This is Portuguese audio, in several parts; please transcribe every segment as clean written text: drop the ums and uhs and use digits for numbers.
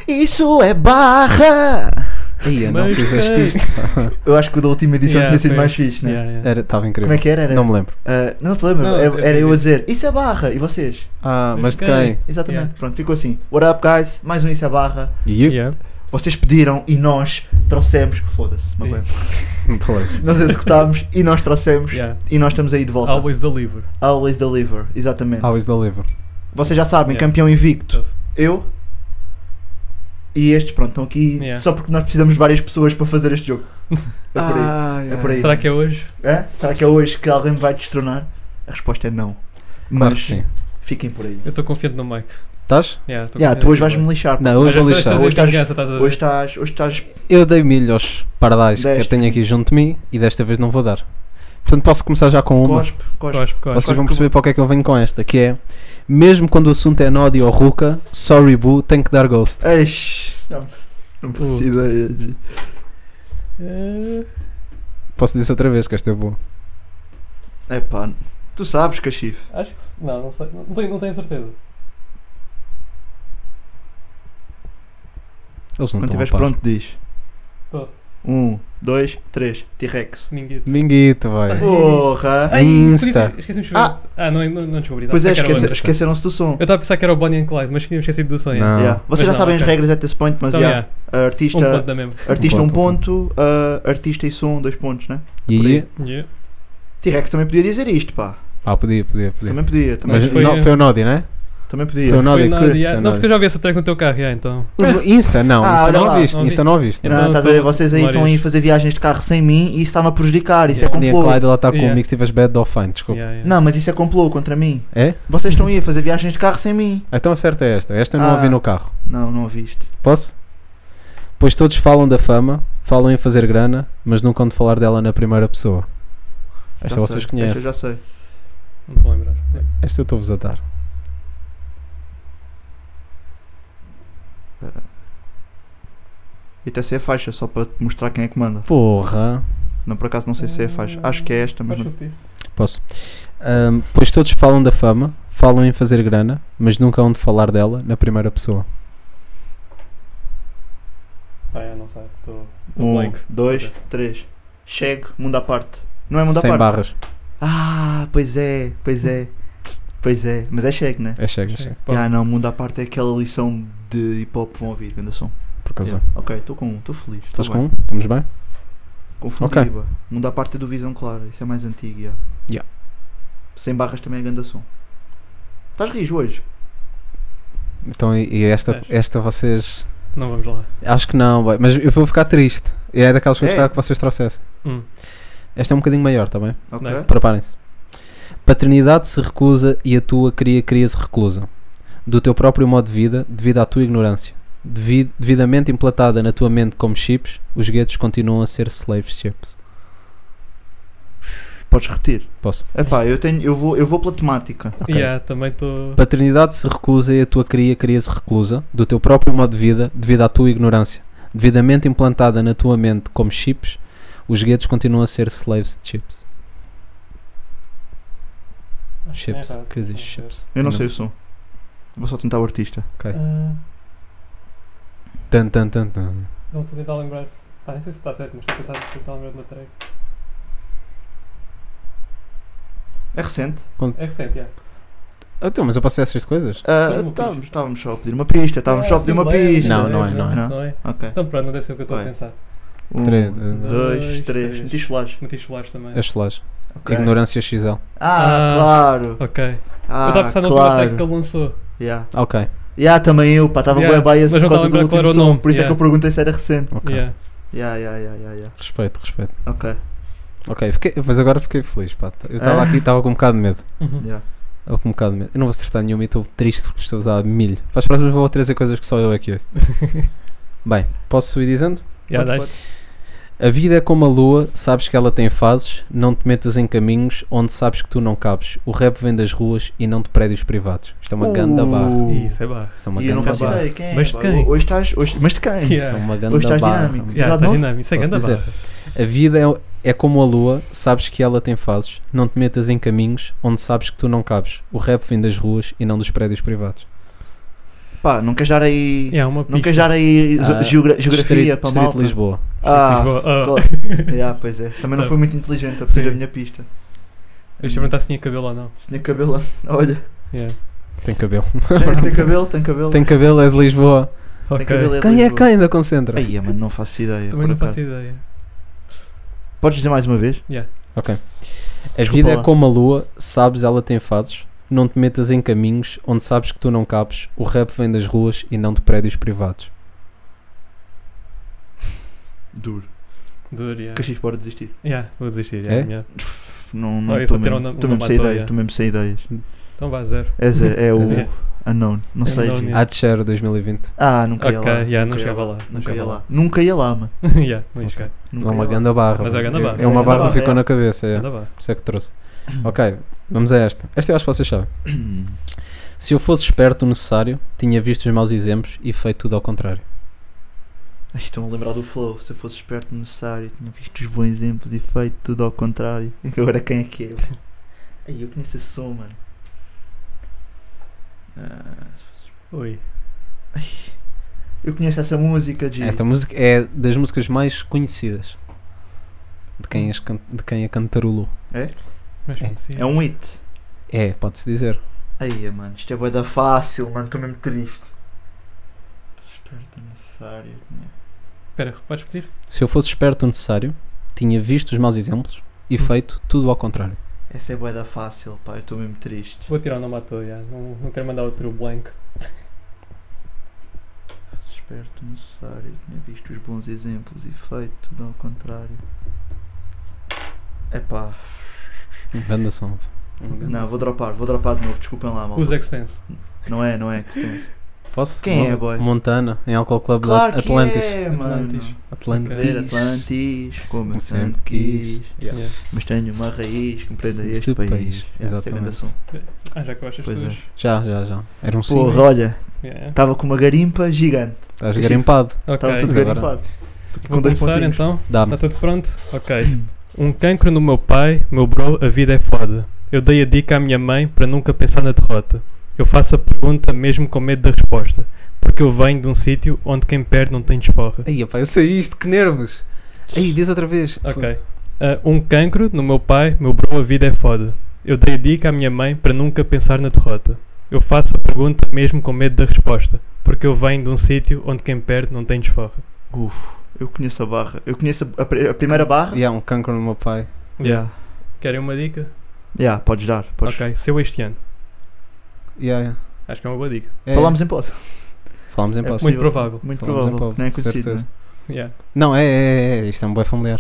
Isso é barra! Ia, não Mas fizeste tem. isto. Eu acho que o da última edição tinha sido foi. mais fixe, né? Estava incrível. Como é que era? Não me lembro. Não te lembro, Não, era eu a dizer Isso é barra, e vocês? Mas de quem? quem? Exatamente, Yeah. pronto, ficou assim. What up guys, mais um Isso é barra. E eu? Yeah. Vocês pediram e nós trouxemos, foda-se, magoei. Não te lembro. Nós executámos e nós trouxemos Yeah. e nós estamos aí de volta. Always deliver. Always deliver, exatamente. Always deliver. Vocês já sabem, Yeah. campeão invicto, Tough. eu e estes, pronto, estão aqui Yeah. só porque nós precisamos de várias pessoas para fazer este jogo. É por aí. É por aí. Será que é hoje? É? Será que é hoje que alguém me vai destronar? A resposta é não. Claro Mas que sim. fiquem por aí. Eu estou confiante no Mike. Estás? Yeah, tô Yeah, confiante tu hoje no vais-me Mike. lixar. Não, hoje vou Mas lixar. fazer Hoje estás- vingança, estás a ver? Hoje estás. Eu dei milho aos pardais que eu Deste. tenho aqui junto de mim e desta vez não vou dar. Portanto, posso começar já com uma. Cospe. Cospe. Vocês vão perceber para o que é que eu venho com esta, que é mesmo quando o assunto é Nodi ou Ruka, sorry boo, tem que dar ghost. Eish, não faço ideia. Posso dizer outra vez que esta é boa. Epá, tu sabes, Cachife. Acho que não sei. Não tenho certeza. Eles não Quando estão a estiveres par. pronto, diz. Tô. 1, 2, 3. T-Rex. Minguito. Minguito, vai. Porra! Ai, Insta. Esqueci-me de Ah. não descobri. Pois é, Estava a pensar que era o Insta. esqueceram-se do som. Eu estava a pensar que era o Bonnie and Clyde, mas tinha esquecido do som. Não. yeah. Yeah. Vocês Mas já não, sabem as ok. regras at this point, mas Então, yeah. yeah. Artista, Ponto da mesmo. artista Um 1 ponto, ponto, artista e som 2 pontos, né? E aí? Yeah. T-Rex também podia dizer isto, pá. Podia. Também podia. Também, Mas foi- foi o Nodi, não é? também podia. Foi o Nodi Foi nada, que. yeah. Não, porque eu já vi essa track no teu carro, yeah, então. Insta, não. Ah, Insta olha não lá, ouviste. não vi. Insta não ouviste. Então, Não, estás a ver, vocês aí Glórias. estão aí a fazer viagens de carro sem mim e isso está-me a prejudicar, isso é Bonnie and complô. Clyde, ela está com Yeah. o mix tivesse bad ou fine, desculpa. Yeah, yeah. Não, mas isso é complô contra mim. É? Vocês estão aí a fazer viagens de carro sem mim. Então acerta esta. Esta eu não Ah. ouvi no carro. Não ouviste. Posso? Pois todos falam da fama, falam em fazer grana, mas nunca hão de falar dela na primeira pessoa. Esta Já vocês sei, conhecem. Esta eu já sei. Não estou a lembrar. Esta eu estou-vos a dar. E até sei a faixa, só para te mostrar quem é que manda. Porra. Não, por acaso não sei se é a faixa. Acho que é esta, mas Podes não. repetir? Posso? Pois todos falam da fama, falam em fazer grana, mas nunca hão de falar dela na primeira pessoa. Não sei. Estou 1, blank. 2, 3. Chegue, mundo à parte. Não é mundo à Sem parte? barras. Ah, pois é. Pois é. Mas é chegue, né? É chega, chega. Não, mundo à parte é aquela lição de hip hop que vão ouvir, grande som. Por acaso. Yeah. Ok, estou feliz. tô Estás com bem. um? Estamos bem? Confundi, Ok. pá. Mundo à parte é do Visão Clara, isso é mais antigo, Yeah. Sem barras também é grande som. Estás rijo hoje? Então, e esta vocês. Não vamos lá. Acho que não, vai. Mas eu vou ficar triste. É daquelas que eu É? gostava que vocês trouxessem. Hum. Esta é um bocadinho maior, está bem? Ok. Não. Preparem-se. Paternidade se recusa e a tua cria-se reclusa. Do teu próprio modo de vida, devido à tua ignorância. Devidamente implantada na tua mente como chips, os guetos continuam a ser slave ships. Podes repetir? Posso? Epá, eu vou pela temática. Ok. Yeah, também estou. Paternidade se recusa e a tua cria-se reclusa. Do teu próprio modo de vida, devido à tua ignorância. Devidamente implantada na tua mente como chips, os guetos continuam a ser slaves de chips. Chips. Que existe chips? Eu não sei o som. Vou só tentar o artista. Ok. Tan, tan, tan, tan. Não estou a tentar lembrar. Nem sei se está certo, mas estou a pensar que tentar lembrar de uma track. É recente? É recente, yeah. Então, mas eu posso dizer essas coisas? uma Estávamos só a pedir uma pista. Estávamos só a pedir uma pista. Não é. Não é? Ok. Então pronto, não deve ser o que eu estou a Vai. pensar. 1, Três, 2, 3. Metis flash. Meti chulares também. As solares. Ok. Ignorância XL. Claro. Ok. Eu Ah, estava a pensar na última track que claro. ele lançou. Yeah. Ok. Também eu, pá. Estava Yeah, bem biased mas por não causa estava a do lembrar qual último era o som. nome. Por isso é que Yeah. eu perguntei se era recente. Ok. Yeah. Yeah. Respeito. Ok. Ok, mas agora fiquei feliz, pá. Eu estava aqui, estava com um bocado de medo. Uhum. Yeah. Estava com um bocado de medo. Eu não vou acertar nenhuma e estou triste porque estou a usar milho. Para as próximas vou trazer coisas que só eu aqui ouço. Bem, posso ir dizendo? Yeah, Pode, dai. pode. A vida é como a lua, sabes que ela tem fases, não te metas em caminhos onde sabes que tu não cabes. O rap vem das ruas e não de prédios privados. Isto é uma ganda barra. Isso é barra. Isso é uma E eu não ganda faço barra. ideia quem é. Mas de pá. quem? Hoje estás. Mas de quem? Yeah. Isso é uma Hoje ganda estás barra. dinâmico. Yeah, Já está não? dinâmico. Isso é Posso grande dizer? barra. A vida é como a lua, sabes que ela tem fases, não te metas em caminhos onde sabes que tu não cabes. O rap vem das ruas e não dos prédios privados. Pá, não queres dar aí. Uma Não queres pista. dar aí geografia Distrito, para Distrito malta? de Lisboa. Lisboa. Claro. Pois é. Também não Tá. foi muito inteligente a pedir Sim. a minha pista. Deixa eu perguntar se tinha cabelo ou não. Tinha cabelo. Olha. Yeah. Tem cabelo. Tem cabelo, tem cabelo. Tem cabelo, é de Lisboa. Tem Ok. cabelo de Quem é Lisboa. que ainda concentra? Aí, mano, não faço ideia. Também por não acaso. faço ideia. Podes dizer mais uma vez? Yeah. Ok. A Desculpa vida é lá. como a lua, sabes, ela tem fases. Não te metas em caminhos onde sabes que tu não cabes. O rap vem das ruas e não de prédios privados. Duro. Duro, yeah. Caxis pode desistir. Yeah, vou desistir. É? Yeah. Não Olha, estou só tirar mesmo. uma Estou mesmo sem matou, ideias. yeah. Estou mesmo sem ideias. Então vá, 0. É o É. unknown. Não sei. Unknown, Gigi. yeah. Adsher 2020. Nunca ia Ok, lá. yeah, não Nunca ia chegava lá. lá, não Nunca ia chegava lá. lá. Nunca ia lá, mano. Yeah, não ia chegar. Nunca É uma ia lá. grande barra. Mas é grande barra. É uma É barra grande que ficou barra, na cabeça. É. Anda vá. Por isso é que trouxe. Ok, vamos a esta. Esta eu acho que vocês sabem. Se eu fosse esperto o necessário, tinha visto os maus exemplos e feito tudo ao contrário. Ai, estou-me a lembrar do flow. Se eu fosse esperto necessário, tinha visto os bons exemplos e feito tudo ao contrário. E agora quem é que é? Ai, eu conheço esse som, mano. Oi. Eu conheço essa música de. Esta música é das músicas mais conhecidas de quem a cantarolou. Mas É. sim. É um hit. É, pode-se dizer. Ai, mano, isto é bué da fácil, mano. Estou mesmo triste. Esperto necessário. Espera, podes pedir? Se eu fosse esperto o necessário, tinha visto os maus exemplos e feito tudo ao contrário. Essa é bué da fácil, pá. Eu estou mesmo triste. Vou tirar o nome à toa, yeah. Não quero mandar outro blank. Esperto necessário. Tinha visto os bons exemplos e feito tudo ao contrário. Epá. Grande som. Não, vou dropar de novo. Desculpem lá, malta. Usa extenso. Não é que se tem. Posso? Quem é, boy? Montana, em Álcool Club Claro da que Atlantis. é, mano. Atlantis. Ver Atlantis, como eu Sempre sempre quis. Yeah. Yeah. Mas tenho uma raiz que compreenda este Este país. país, Yeah, esse é grande exatamente. som. Já que eu acho as Pois pessoas. Já. Era um Porra, sim. olha, Yeah. estava com uma garimpa gigante. Estás garimpado. Ok, Estava tudo Agora- garimpado. vou Com dois começar pontinhos. então. Dá-me. Está tudo pronto? Ok. Um cancro no meu pai, meu bro, a vida é foda. Eu dei a dica à minha mãe para nunca pensar na derrota. Eu faço a pergunta mesmo com medo da resposta. Porque eu venho de um sítio onde quem perde não tem desforra. Aí, pá, eu sei isto, que nervos. Aí, diz outra vez. Ok. Um cancro no meu pai, meu bro, a vida é foda. Eu dei a dica à minha mãe para nunca pensar na derrota. Eu faço a pergunta mesmo com medo da resposta. Porque eu venho de um sítio onde quem perde não tem desforra. Eu conheço a barra. Eu conheço a primeira barra. E há um cancro no meu pai. Yeah. Querem uma dica? Yeah, podes dar. Podes. Ok. Seu este ano. Yeah. Acho que é uma boa dica. É, Falámos em pod. Falámos em É posse. Muito possível. provável. Muito Falámos em provável. pod, Não é conhecido. certeza. Né? Yeah. Não, é. Isto é um boi familiar.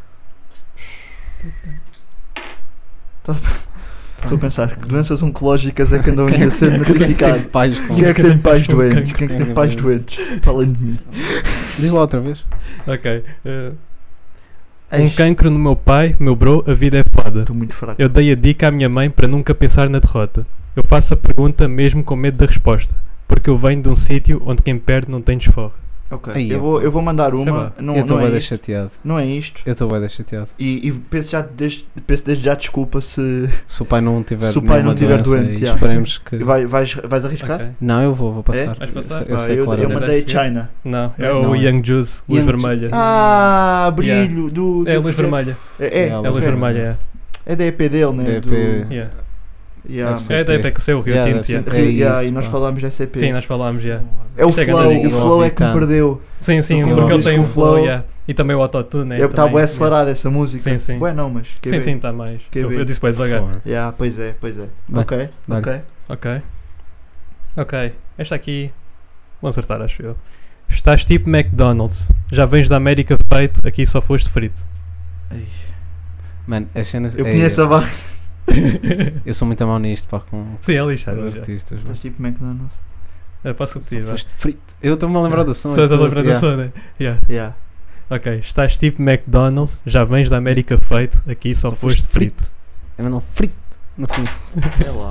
Estou a pensar que doenças oncológicas é que andam aqui a ser Quem notificadas. tem pais com... Quem é que tem pais Com doentes? cancro. Quem é que tem Quem pais é que- doentes? Para além de mim. Diz lá outra vez. Ok. Um Eish, cancro no meu pai, meu bro, a vida é foda. Estou muito fraco. Eu dei a dica à minha mãe para nunca pensar na derrota. Eu faço a pergunta mesmo com medo da resposta. Porque eu venho de um sítio onde quem perde não tem desforra. Ok. Aí, Eu vou mandar Sei uma. lá. Não, eu estou não, bem é isto, chateado. não é isto. Eu estou bem chateado. E peço desde já desculpa se. Se o pai não tiver Se o pai nenhuma não tiver doença, doente, e já. esperemos que... Vais arriscar? Ok. Não, eu vou passar. Vais passar? Eu sei eu claramente. mandei China. Não, é Não, o é. Young Juice, luz Young vermelha. Ah, brilho do. É a do luz projeto. vermelha. É, É a É a luz ok. vermelha, É da EP dele, né? Da EP. Do, yeah. yeah. Deve ser. É da EP que saiu, Rio Yeah, Tinto. deve Yeah. ser. É Yeah, isso, e nós pá. falámos dessa EP. Sim, nós falámos, já. É o Isto é flow, grande o dica. flow é que me Tanto. perdeu. Sim, sim, Eu porque ele ouvi tem com o o flow, flow. yeah. E também o autotune, né? Está também, bué yeah. acelerada essa música. Sim, sim. Bué não, mas. quer Sim, ver? sim, está mais. Quer Eu ver? disse bem devagar. Foda. Yeah, pois é. Bem, Ok, dá-lhe. ok. Ok. Ok. Esta aqui. Vou acertar, acho eu. Estás tipo McDonald's. Já vens da América feito, aqui só foste frito. Ai, Mano, as cenas... eu conheço a barra. Eu sou muito a mão nisto, pá, com Sim, é lixado. já. artistas. Estás tipo McDonald's. Posso Só repetir, vá. foste frito. Eu estou-me a lembrar do som. Só e estou a tudo, lembrar do yeah. som, né? Yeah. Yeah. Ok. Estás tipo McDonald's. Já vens da América feito, aqui só foste frito. Eu não frito no fim. É lá.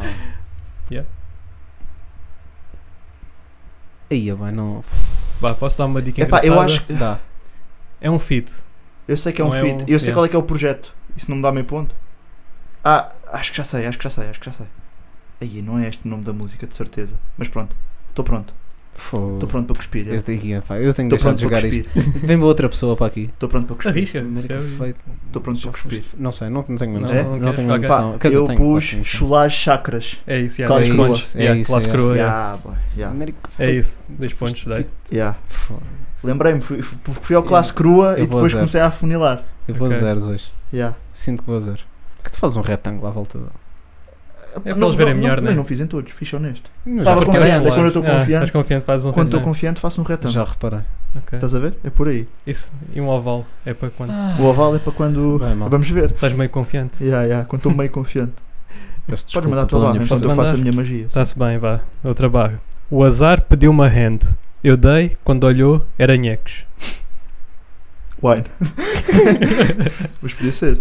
Aí, vai, não... Vá, posso dar uma dica Epá, engraçada? eu acho que. Dá. É um feat. Eu sei que é um Não é feat. um- Eu sei yeah. qual é que é o projeto. Isso não me dá meio ponto. Ah, acho que já sei. Aí, não é este o nome da música, de certeza. Mas pronto. Estou pronto. Fogo. Estou pronto para cuspir. Eu tenho, pá, eu tenho que Estou deixar de pronto para jogar isto. cuspir. Vem outra pessoa para aqui. Estou pronto para cuspir. Arrisca. América feito. Estou pronto Já para cuspir. foste. Não sei, não tenho mesmo Não, noção. não Não tenho queres? mesmo Ok. noção. Quer dizer, Eu tenho, pus tenho noção. chulage chakras. É isso, yeah, Classe 10 crua. pontos. É Yeah, isso, classe é. crua, yeah. Yeah, boy, yeah. América É feito. isso, 10 pontos, dei. Yeah. Fogo. Lembrei-me, fui ao classe crua Eu e vou a depois zero. comecei a afunilar. Eu vou a Ok. zeros hoje. Yeah. Sinto que vou a zero. Que tu fazes um retângulo à volta da. É para eles verem melhor, não, né? não fiz em todos, fiz só neste. Mas Estava já confiante, reparei. é quando eu estou confiante. Estás confiante, faz um Quando estou retângulo. confiante faço um retângulo. Já reparei. Ok. Estás a ver? É por aí. Isso, e um oval é para quando O oval é para quando... Bem, mal. Vamos ver. estás meio confiante. Quando estou meio confiante. Peço Podes desculpa mandar a tua pela barra minha enquanto eu Posso faço a mandar? minha magia. Está-se bem, vá. Outra barra. O azar pediu uma hand. Eu dei, quando olhou, era nheques. Wine. Mas podia ser.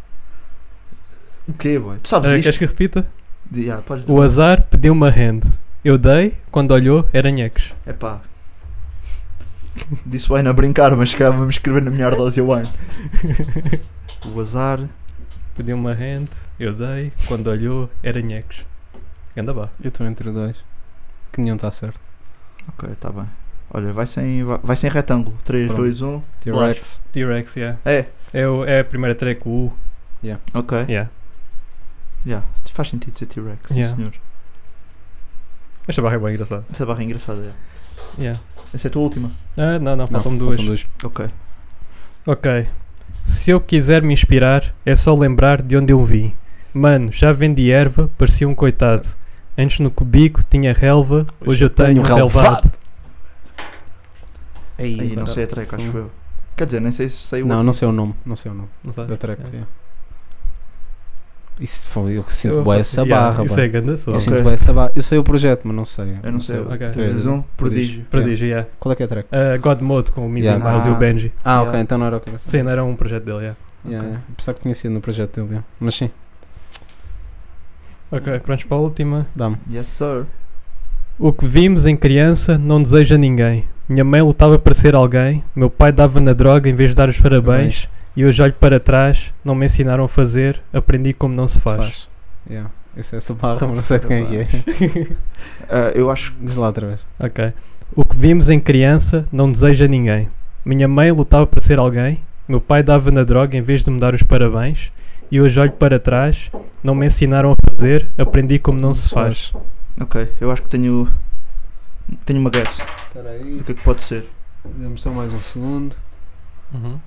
O quê, boy? Tu sabes Queres isto? que repita? Podes... O azar pediu uma hand. Eu dei, quando olhou, era nheques. Epá. Disse wine a brincar, mas cá vamos escrever na minha ardósia wine. O azar... Pediu uma hand. Eu dei, quando olhou, era nheques. Ganda barra. Eu estou entre dois. Que nenhum está certo. Ok, está bem. Olha, vai sem retângulo. 3, Pronto. 2, 1. T-Rex. T-Rex, yeah. É. É a primeira track, o U. Ok. Yeah. Yeah. Faz sentido ser T-Rex, sim Yeah. senhor. Esta barra é bem engraçada. Essa barra é engraçada, é. Yeah. Essa é a tua última? Ah, não, Não, faltam duas. faltam dois. Ok. Ok. Se eu quiser me inspirar, é só lembrar de onde eu vim. Mano, já vendi erva, parecia um coitado. Antes no cubico tinha relva, hoje eu tenho um relvado. Aí não sei a track, acho eu. Quer dizer, nem sei se sei o Não, outro. não sei o nome. Não sei o nome Não sabe? da track. É. yeah. Isso foi. Eu sinto Eu bem faço- essa yeah, barra. Isso bué. é ganda só. Eu Ok. sinto bem essa barra. Eu sei o projeto, mas não sei. Eu não sei. Ok. 3, 2, 1. Prodígio. Prodígio, yeah. Qual é que é a track? God Mode com o Mizzy Yeah. Miles e o Benji. Ah, ok, Yeah. então não era o que eu pensava. Sim, não era um projeto dele, yeah. Yeah, yeah. Pensava que tinha sido no projeto dele. Yeah. Mas sim, Ok, prontos para a última. dá-me. Yes, sir. O que vimos em criança não deseja ninguém. Minha mãe lutava para ser alguém, meu pai dava na droga em vez de dar os parabéns, e hoje olho para trás, não me ensinaram a fazer, aprendi como não se faz. Yeah. Eu sei essa barra, mas não sei de quem é que é. Eu acho Diz lá outra vez. Ok. O que vimos em criança não deseja ninguém. Minha mãe lutava para ser alguém, meu pai dava na droga em vez de me dar os parabéns, e hoje olho para trás, não me ensinaram a fazer, aprendi como não se faz. Ok, eu acho que tenho uma guess. Espera aí. O que é que pode ser? Dê-me só mais um segundo. Uhum.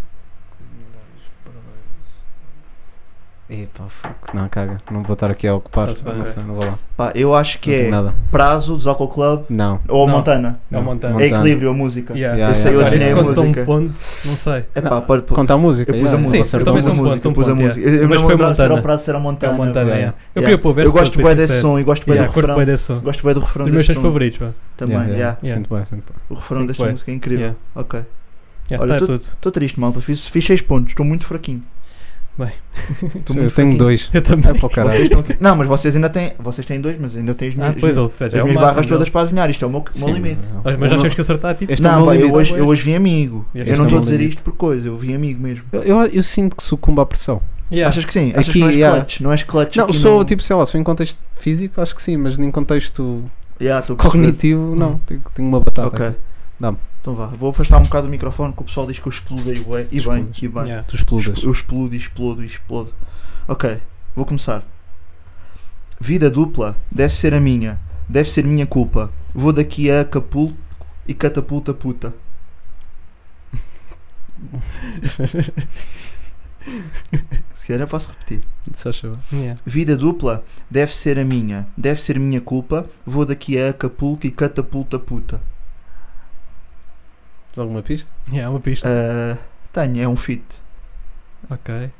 Epá, fuck. Não, caga. Não vou estar aqui a ocupar. Tá-se bem, Não ok. sei, não vou lá. Pá, eu acho que Não tenho é nada. Prazo, dos Alcohol Club Não. ou Não. Montana. É o Não. Montana. É equilíbrio a música. Yeah. Yeah, Eu sei, eu Agora, assinei isso a conta um música. ponto, não sei. É pá, pode... Conta a música. Eu pus a yeah. música. Sim, Acertou eu Eu pus pus a um música. ponto, Eu pus a um ponto, música. yeah. Eu Mas não foi lembrava se era Montana. o Prazo, se era É Montana. o Montana, Yeah. yeah. Eu Yeah. queria pôr o verso Eu gosto todo, bem para ser desse sincero. som e gosto bem Yeah, do curto bem refrão. desse som. Gosto bem do refrão Dos meus desse sons som. favoritos, pá. Também, Yeah, yeah. yeah. Sinto bem, sinto bem. O refrão Sim, desta foi. música é incrível. Yeah. Ok. Yeah, Olha, tá tudo. Estou triste, malta. Fiz 6 pontos. Estou muito fraquinho. Estou Eu muito tenho fraquinho. dois. Eu também. É para o Vocês caralho. estão aqui. Não, mas vocês ainda têm. Vocês têm 2, mas ainda têm as minhas, Pois, ele as já é o minhas máximo barras dele. todas para adivinhar. Isto é o meu Sim, limite. não. Mas já Não. temos que acertar, tipo. Este é o Não, meu pá, eu limite. hoje vim amigo. Este Eu é não o estou a meu dizer limite. isto por coisa. Eu vim amigo mesmo. Eu sinto que sucumbo à pressão. Yeah. Achas que sim? Achas Aqui, que não és yeah. clutch? Não és clutch Não, aqui sou no... tipo, sei lá, se for em contexto físico, acho que sim, mas em contexto Yeah, estou a perceber. cognitivo, não. Tenho uma batata. Ok. aqui. Dá-me. Então vá. Vou afastar um bocado o microfone que o pessoal diz que eu explodo e bem. E bem. Explodes. E bem. Yeah. Tu explodas. Eu explodo e explodo e explodo. Ok. Vou começar. Vida dupla deve ser a minha. Deve ser minha culpa. Vou daqui a Acapulco e catapulta puta. Se calhar posso repetir. Só chama. Yeah. Vida dupla deve ser a minha. Deve ser minha culpa. Vou daqui a Acapulco e catapulta puta. Tens alguma pista? Yeah, uma pista. Tenho, é um feat. Ok.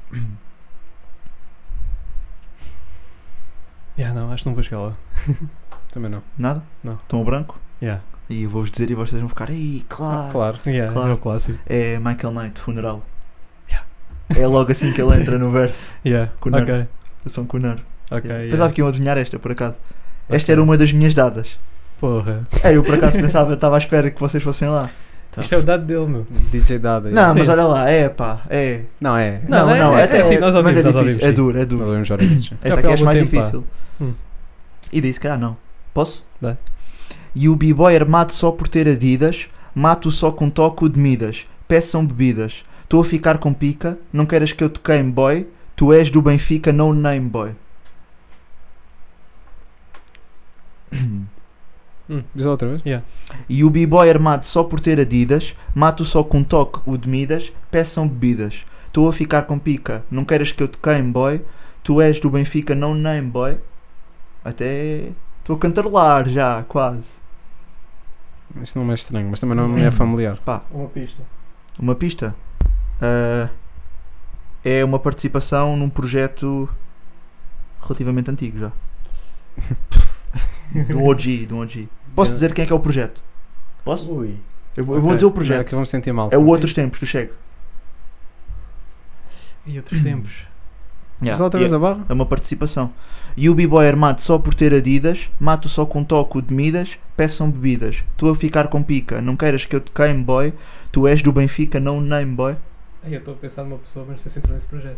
Yeah, não, acho que não vou chegar lá. Também não. Nada? Não. Tom ao branco? Yeah. E eu vou-vos dizer e vocês vão ficar. Ei, claro. Claro. Yeah, Claro. é o clássico. É Michael Knight, funeral. É logo assim que ele entra no verso. Yeah. Com o nervo. Ok. Eu sou um cunheiro. Ok. Pensava yeah. que iam adivinhar esta, por acaso. Esta Ok. era uma das minhas dadas. Porra. Eu por acaso pensava, estava à espera que vocês fossem lá. Tá. Isto é o dado dele, meu. DJ Dada. Não, mas olha lá, é pá, é. Não, é. Não, até sim, nós mas ouvimos, é nós difícil, ouvimos, é sim. duro, é Nós duro. ouvimos já vezes. Já Esta foi aqui há é algum mais tempo, pá. difícil. Hum. E daí se calhar não. Posso? Vai. E o b-boy armado só por ter Adidas, mato só com toque o de Midas. Peçam bebidas. Estou a ficar com pica, não queres que eu te queime, boy? Tu és do Benfica, no name, boy. Diz lá outra vez. Yeah. E o b-boy armado só por ter Adidas, mato só com toque o de Midas. Peçam bebidas. Estou a ficar com pica, não queres que eu te queime, boy? Tu és do Benfica, no name, boy. Até estou a cantarolar já, quase. Isso não é estranho, mas também não me é familiar. Pá, Uma pista. uma pista. É uma participação num projeto relativamente antigo já. Do OG. Posso dizer quem é que é o projeto? Posso? Ui. Eu vou Ok. dizer o Já é projeto. que eu vou me sentir mal. É o sim. Outros Tempos do Chego. E outros tempos. Diz lá outra vez a barra. É uma participação. E o b-boy armado só por ter Adidas, mato só com toque o de Midas, peçam bebidas. Estou a ficar com pica, não queiras que eu te queime, boy? Tu és do Benfica, no name, boy. Ai, eu estou a pensar numa pessoa, mas não sei se entrou nesse projeto.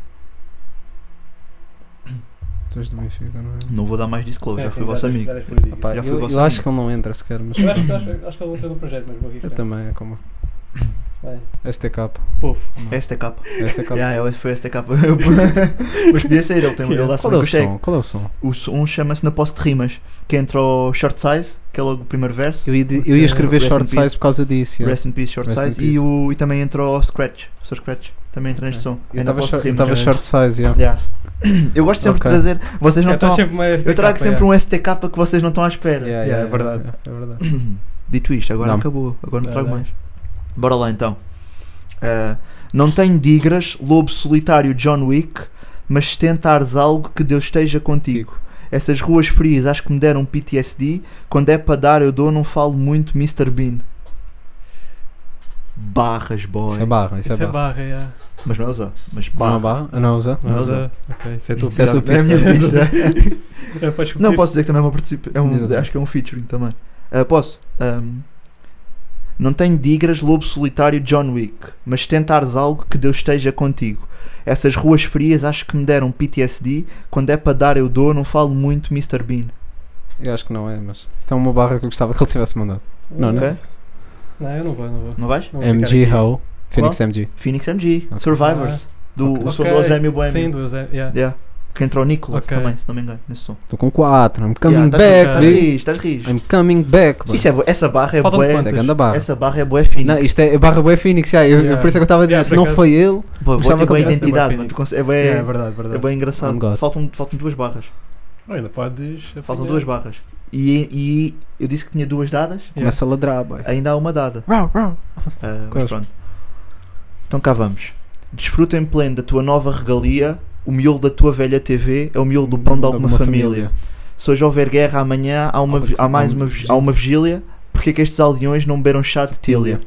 Tu és do Benfica, não é? Não vou dar mais disclosure, já Sim, fui vosso amigo. várias por aí. Pá, Já fui eu vosso acho amigo. que ele não entra sequer, mas Eu acho que ele entrou no projeto, mas vou eu arriscar. também é como Vai. STK. Pofo. STK. STK. Foi STK. Mas podia ser, ele dá Qual é o o Chego. som? Qual é o som? O som chama-se Na Posse de Rimas, que entra o Short Size, que é logo o primeiro verso. Eu ia escrever Rest short in peace. size por causa disso. Rest in Peace, Short Rest in Size. peace. E também entra o Scratch. O Sr. Scratch também entra neste som. Eu É Na Posse de Rimas. estava short size, yeah. Yeah. Eu gosto sempre Ok. de trazer. Vocês não estão. sempre uma Eu trago sempre um STK que vocês não estão à espera. É verdade. É verdade. Dito isto, agora Não. acabou. Agora não trago Não. mais. Bora lá então. Não tenho digras, lobo solitário John Wick, mas se tentares algo que Deus esteja contigo. Essas ruas frias acho que me deram PTSD. Quando é para dar eu dou, não falo muito Mr. Bean. Barras, boy. Isso é barra, isso Isso é é barra. barra, yeah. Mas não é usar. Mas Não é barra. barra? Ah, não usa? Mas, usa. ok, isso é tu. Isso é a tua É a minha pista. Podes Não, repetir? posso dizer que também é uma participação. Diz outra. Acho que é um featuring também. Posso? Não tenho digras, lobo solitário John Wick, mas se tentares algo que Deus esteja contigo. Essas ruas frias acho que me deram PTSD. Quando é para dar eu dou, não falo muito Mr. Bean. Eu acho que não é, mas isto é uma barra que eu gostava que ele tivesse mandado. Não, Ok? não. Não, eu não vou. Não vais? Não vou MG ficar aqui. How? Phoenix MG. Phoenix MG, Ok. Survivors, do ok. o som do Eusébio Boêmio. Sim, do Eusébio, yeah. Yeah. Que entrou o Nicholas Ok. também, se não me engano, nesse som. Estou com 4. I'm coming Yeah, back, ok. baby. Estás rijo. I'm coming back. bro. Isso é, essa barra é Faltam bué. quantas? Isso é grande barra. Essa barra é bué Phoenix. Não, isto é barra boa Phoenix, yeah. Yeah. Por isso é que eu estava a dizer, Yeah, se por não acaso. foi ele, Bué gostava que bué ele tivesse identidade, bué mano. Tu Phoenix. é bué, Yeah, é verdade, verdade. é bué engraçado. On God. Faltam duas barras. Ainda podes. Faltam apanhar. duas barras. E eu disse que tinha duas dadas, Yeah. começa a ladrar, boy. ainda há uma dada. Mas Quais? pronto. Então cá vamos. Desfruta em pleno da tua nova regalia. O miolo da tua velha TV é o miolo do pão de alguma família. Se hoje houver guerra, amanhã há uma vigília. Porque é que estes aldeões não beberam chá de tília?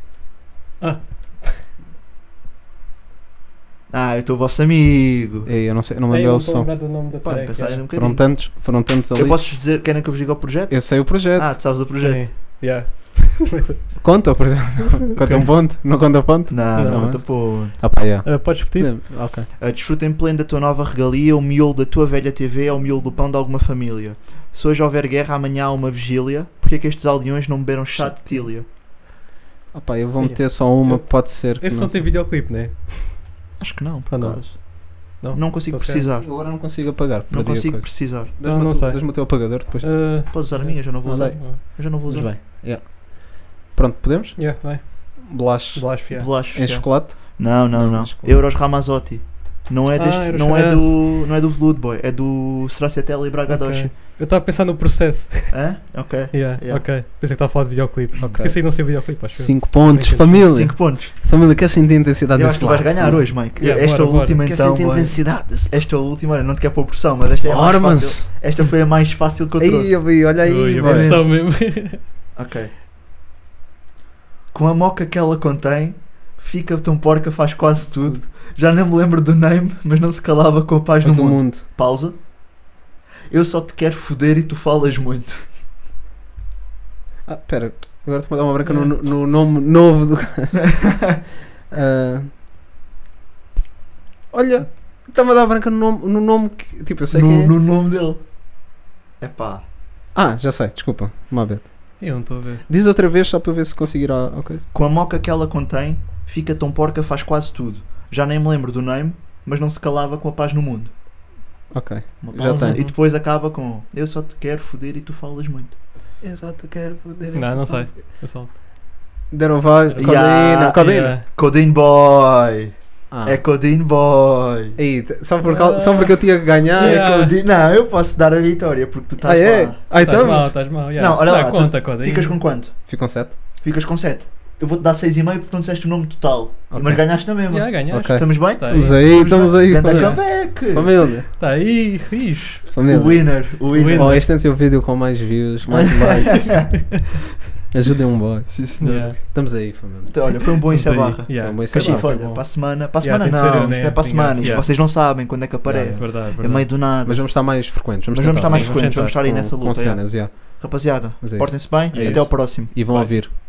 Eu estou vosso amigo. Ei, eu não sei, não me Ei, lembro eu o estou a som. lembrar do nome da Pode track. pensar yeah. um bocadinho. Foram tantos ali. Eu posso dizer, querem que eu vos diga o projeto? Eu sei o projeto. Tu sabes o projeto? Sim, yeah. Conta o projeto. Conta um ponto? Não conta ponto? Não, Não, não, mas- conta pô. Ah pá, yeah. Podes repetir? Ok. Desfruta em pleno da tua nova regalia. O miolo da tua velha TV é o miolo do pão de alguma família. Se hoje houver guerra, amanhã há uma vigília. Porque é que estes aldeões não beberam chá de tília? Ah pá, eu vou meter só uma, pode ser. que Esse não sei. tem videoclipe, né? Acho que não, por Ah, não. acaso. Não? Não consigo Então, se precisar. Eu agora não consigo apagar. Não perdi a consigo coisa. precisar. Dás-me Não tu- sei. Dás-me o teu apagador depois. Podes usar a minha, já não vou Não usar. dei. Eu já não vou Mas usar. bem. Yeah. Pronto, podemos? Yeah, vai. Blush Blush, yeah. Blush, em yeah. chocolate? Não, não, Não, não. mas chocolate. Euros Ramazotti. Não é, deste, Euros não, é Ramazotti. não é do Veludo Boy, é do Stracciatella e Bragadoci. Ok. Eu estava a pensar no processo. Hã? Ok. Yeah, Yeah. ok. Pensei que estava a falar de videoclipe. Ok. Porque isso aí não sei videoclipe, acho eu. 5 pontos, Sim, sim. família. 5 pontos. Família, quer sentir a intensidade Eu desse acho que vais lado? ganhar hoje, Mike. Yeah, Esta bora, última Quer então. sentir a boy. intensidade desse Esta última, não te quero pôr pressão, mas esta é a mais fácil. Performance. Esta foi a mais fácil que eu trouxe. Aí, eu vi, olha aí, Ui, boy. é só mesmo. Ok. Com a moca que ela contém, fica tão porca, faz quase tudo. Já nem me lembro do name, mas não se calava com a paz Mas no do mundo. mundo. Pausa. Eu só te quero foder e tu falas muito. Ah, pera, agora estou a dar uma branca no nome novo do Ah, olha, está-me a dar branca no nome que. Tipo, eu sei que é. No nome dele. Epá. Já sei, desculpa. Uma vez. Eu não estou a ver. Diz outra vez só para ver se conseguir a coisa. Com a moca que ela contém, fica tão porca, faz quase tudo. Já nem me lembro do name, mas não se calava com a paz no mundo. Ok. Uma Já pausa, tem. E depois acaba com eu só te quero foder e tu falas muito. Eu só te quero foder. Não sei. Eu só... Deram vai. Yeah, Codeína. Yeah. Codeine Boy! Ah. É Codeine Boy! Aí, só porque eu tinha que ganhar. Yeah. É Codeine... Não, eu posso dar a vitória porque tu estás é? lá. Estás mal. Yeah. Não, olha Dá lá, conta, tu Codeine. ficas com quanto? Ficam 7. Ficas com 7. Eu vou-te dar 6,5 porque não disseste o nome total. Ok. Mas ganhaste na mesma. Yeah, ganhaste. Ok. Estamos bem? Tá Estamos aí. Ganda família. comeback! Família. Está aí, rijo. O Família. winner. Oh, este tem de ser o vídeo com mais views, mais likes. Ajudem um boy. Sim, senhor. Yeah. Estamos aí, família. Então, olha, foi um bom Estamos aí. encerra. Yeah. Foi um bom Cachif, encerrar. olha, Foi bom. para a semana. Para a Yeah, semana tem de ser não, eu, isto né? não é para a semana. Isto Yeah. vocês não sabem quando é que aparece. Verdade. É meio do nada. Mas vamos estar mais frequentes. Mas vamos estar mais sim, frequentes, vamos estar aí com, nessa com luta. yeah. cenas, yeah. Rapaziada, Mas é portem-se bem É e até isso. ao próximo. E vão Vai. ouvir